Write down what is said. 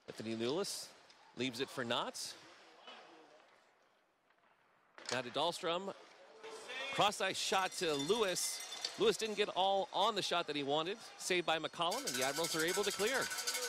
Anthony Lewis leaves it for Knotts. Now to Dahlstrom. Cross-ice shot to Lewis. Lewis didn't get all on the shot that he wanted. Saved by McCollum, and the Admirals are able to clear.